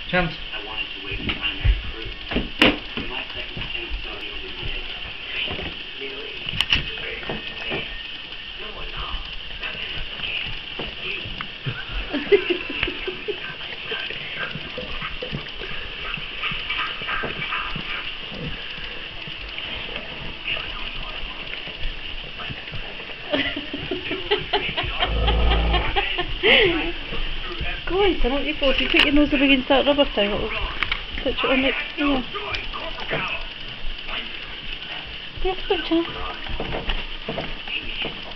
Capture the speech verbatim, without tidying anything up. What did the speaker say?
Chance. I wanted to wait for primary crew. My second chance already did. Really? No one knows. Go on, turn up your force. You put your nose up against that rubber thing, it'll touch it on it. Yeah. Yeah, switch on.